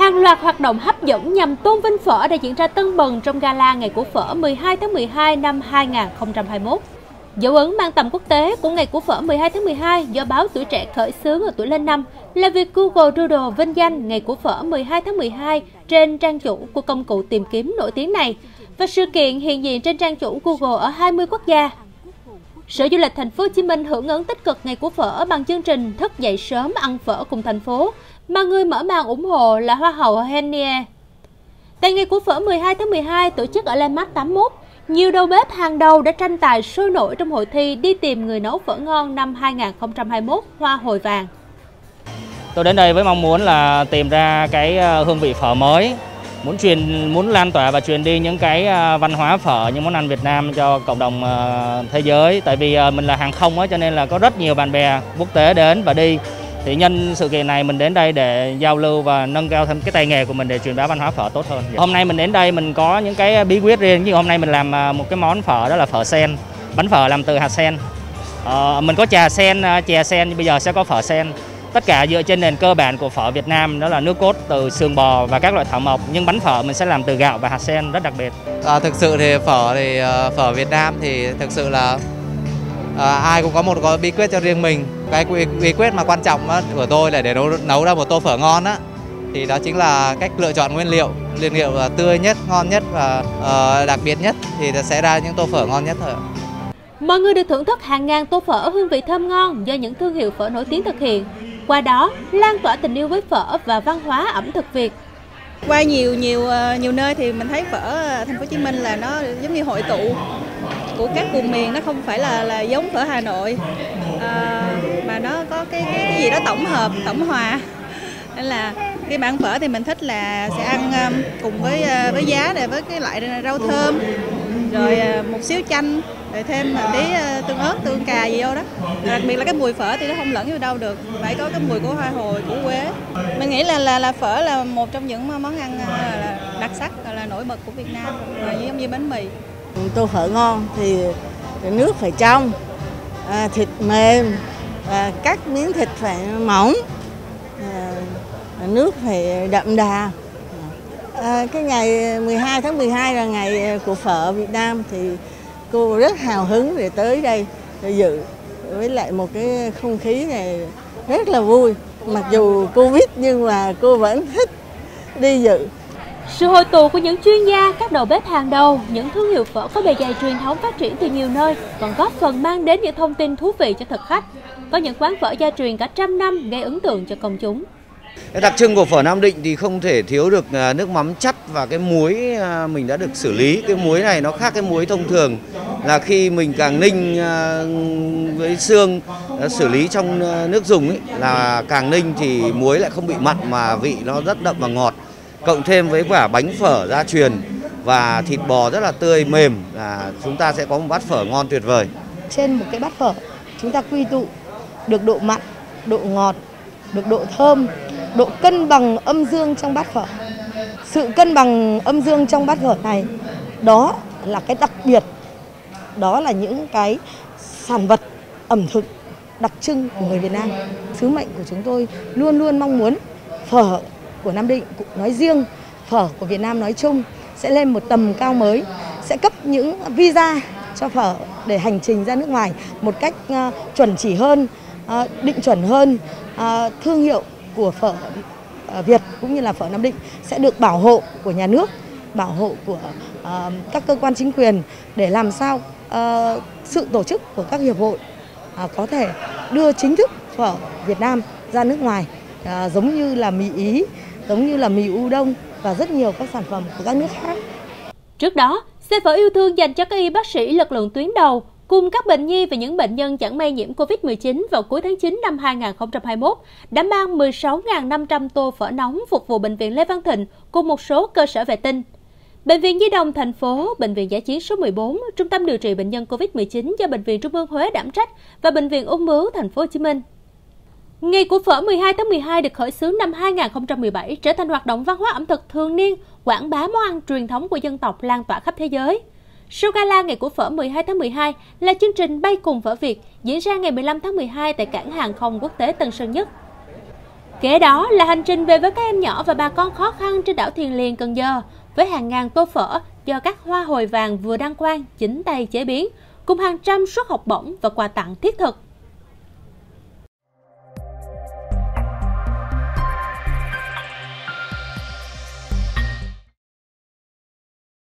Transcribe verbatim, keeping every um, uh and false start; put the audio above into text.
Hàng loạt hoạt động hấp dẫn nhằm tôn vinh phở đã diễn ra tưng bừng trong gala Ngày của Phở mười hai tháng mười hai năm hai nghìn không trăm hai mươi mốt. Dấu ấn mang tầm quốc tế của Ngày của Phở mười hai tháng mười hai do báo Tuổi Trẻ khởi xướng ở tuổi lên năm là việc Google Doodle vinh danh Ngày của Phở mười hai tháng mười hai trên trang chủ của công cụ tìm kiếm nổi tiếng này, và sự kiện hiện diện trên trang chủ Google ở hai mươi quốc gia. Sở Du lịch Thành phố Hồ Chí Minh hưởng ứng tích cực Ngày của Phở bằng chương trình thức dậy sớm ăn phở cùng thành phố, mà người mở màn ủng hộ là Hoa hậu Henie. Tại Ngày của Phở mười hai tháng mười hai tổ chức ở Landmark tám mươi mốt, nhiều đầu bếp hàng đầu đã tranh tài sôi nổi trong hội thi đi tìm người nấu phở ngon năm hai nghìn không trăm hai mươi mốt Hoa Hồi Vàng. Tôi đến đây với mong muốn là tìm ra cái hương vị phở mới, muốn truyền muốn lan tỏa và truyền đi những cái văn hóa phở, những món ăn Việt Nam cho cộng đồng thế giới. Tại vì mình là hàng không á, cho nên là có rất nhiều bạn bè quốc tế đến và đi. Thì nhân sự kiện này mình đến đây để giao lưu và nâng cao thêm cái tay nghề của mình để truyền bá văn hóa phở tốt hơn. Hôm nay mình đến đây mình có những cái bí quyết riêng. Như hôm nay mình làm một cái món phở đó là phở sen, bánh phở làm từ hạt sen. Ờ, mình có trà sen, chè sen, bây giờ sẽ có phở sen. Tất cả dựa trên nền cơ bản của phở Việt Nam, đó là nước cốt từ xương bò và các loại thảo mộc. Nhưng bánh phở mình sẽ làm từ gạo và hạt sen, rất đặc biệt. À, thực sự thì phở thì phở Việt Nam thì thực sự là à, ai cũng có một có bí quyết cho riêng mình. Cái bí quyết mà quan trọng của tôi là để nấu, nấu ra một tô phở ngon á, thì đó chính là cách lựa chọn nguyên liệu, nguyên liệu là tươi nhất, ngon nhất và uh, đặc biệt nhất thì sẽ ra những tô phở ngon nhất thôi. Mọi người được thưởng thức hàng ngàn tô phở hương vị thơm ngon do những thương hiệu phở nổi tiếng thực hiện. Qua đó, lan tỏa tình yêu với phở và văn hóa ẩm thực Việt. Qua nhiều nhiều nhiều nơi thì mình thấy phở Thành phố Hồ Chí Minh là nó giống như hội tụ của các vùng miền, nó không phải là là giống phở Hà Nội, à, mà nó có cái, cái cái gì đó tổng hợp, tổng hòa. Nên là khi mà ăn phở thì mình thích là sẽ ăn cùng với với giá này, với cái loại rau thơm, rồi một xíu chanh, rồi thêm một tí tương ớt, tương cà gì vô đó. Đặc biệt là cái mùi phở thì nó không lẫn vô đâu được, phải có cái mùi của hoa hồi, của quế. Mình nghĩ là là là phở là một trong những món ăn là đặc sắc, là nổi bật của Việt Nam, là giống như bánh mì. Tô phở ngon thì nước phải trong, à, thịt mềm, à, các miếng thịt phải mỏng, à, nước phải đậm đà. À, cái ngày mười hai tháng mười hai là ngày của phở Việt Nam thì cô rất hào hứng để tới đây để dự, với lại một cái không khí này rất là vui. Mặc dù Covid nhưng mà cô vẫn thích đi dự. Sự hội tụ của những chuyên gia, các đầu bếp hàng đầu, những thương hiệu phở có bề dày truyền thống phát triển từ nhiều nơi còn góp phần mang đến những thông tin thú vị cho thực khách. Có những quán phở gia truyền cả trăm năm gây ấn tượng cho công chúng. Đặc trưng của phở Nam Định thì không thể thiếu được nước mắm chắt và cái muối mình đã được xử lý. Cái muối này nó khác cái muối thông thường, là khi mình càng ninh với xương xử lý trong nước dùng ấy, là càng ninh thì muối lại không bị mặn mà vị nó rất đậm và ngọt. Cộng thêm với quả bánh phở gia truyền và thịt bò rất là tươi mềm, là chúng ta sẽ có một bát phở ngon tuyệt vời. Trên một cái bát phở chúng ta quy tụ được độ mặn, độ ngọt, được độ thơm, độ cân bằng âm dương trong bát phở. Sự cân bằng âm dương trong bát phở này, đó là cái đặc biệt, đó là những cái sản vật ẩm thực đặc trưng của người Việt Nam. Sứ mệnh của chúng tôi luôn luôn mong muốn phở của Nam Định nói riêng, phở của Việt Nam nói chung sẽ lên một tầm cao mới, sẽ cấp những visa cho phở để hành trình ra nước ngoài một cách uh, chuẩn chỉ hơn, uh, định chuẩn hơn. Uh, thương hiệu của phở uh, Việt cũng như là phở Nam Định sẽ được bảo hộ của nhà nước, bảo hộ của uh, các cơ quan chính quyền, để làm sao uh, sự tổ chức của các hiệp hội uh, có thể đưa chính thức phở Việt Nam ra nước ngoài, uh, giống như là mì Ý, giống như là mì udon và rất nhiều các sản phẩm của các nước khác. Trước đó, xe phở yêu thương dành cho các y bác sĩ lực lượng tuyến đầu cùng các bệnh nhi và những bệnh nhân chẳng may nhiễm Covid mười chín vào cuối tháng chín năm hai nghìn không trăm hai mươi mốt đã mang mười sáu nghìn năm trăm tô phở nóng phục vụ Bệnh viện Lê Văn Thịnh cùng một số cơ sở vệ tinh. Bệnh viện Nhi đồng thành phố, Bệnh viện Dã chiến số mười bốn, Trung tâm điều trị bệnh nhân Covid mười chín do Bệnh viện Trung ương Huế đảm trách và Bệnh viện Ung bướu Thành phố Hồ Chí Minh. Ngày của Phở mười hai tháng mười hai được khởi xướng năm hai nghìn không trăm mười bảy trở thành hoạt động văn hóa ẩm thực thường niên, quảng bá món ăn truyền thống của dân tộc lan tỏa khắp thế giới. Show gala Ngày của Phở mười hai tháng mười hai là chương trình bay cùng phở Việt diễn ra ngày mười lăm tháng mười hai tại cảng hàng không quốc tế Tân Sơn Nhất. Kế đó là hành trình về với các em nhỏ và bà con khó khăn trên đảo Thiêng Liêng, Cần Giờ, với hàng ngàn tô phở do các hoa hồi vàng vừa đăng quang chính tay chế biến, cùng hàng trăm suất học bổng và quà tặng thiết thực.